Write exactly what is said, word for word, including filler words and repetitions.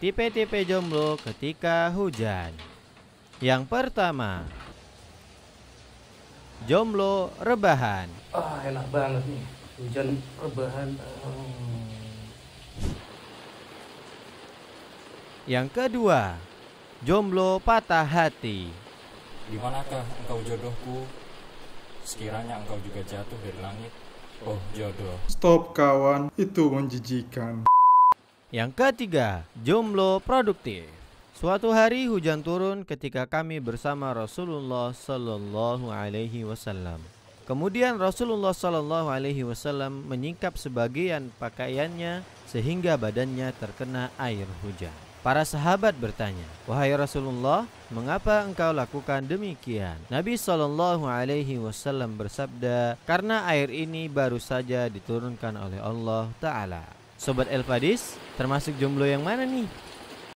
Tipe-tipe jomblo ketika hujan. Yang pertama, jomblo rebahan. Ah, enak banget nih. Hujan rebahan. Oh. Yang kedua, jomblo patah hati. Di manakah engkau jodohku? Sekiranya engkau juga jatuh dari langit. Oh jodoh. Stop kawan, itu menjijikan. Yang ketiga, jomblo produktif. Suatu hari hujan turun ketika kami bersama Rasulullah Sallallahu Alaihi Wasallam. Kemudian Rasulullah Sallallahu Alaihi Wasallam menyingkap sebagian pakaiannya sehingga badannya terkena air hujan. Para sahabat bertanya, "Wahai Rasulullah, mengapa engkau lakukan demikian?" Nabi Sallallahu Alaihi Wasallam bersabda, "Karena air ini baru saja diturunkan oleh Allah Ta'ala." Sobat El Fadis, termasuk jomblo yang mana nih?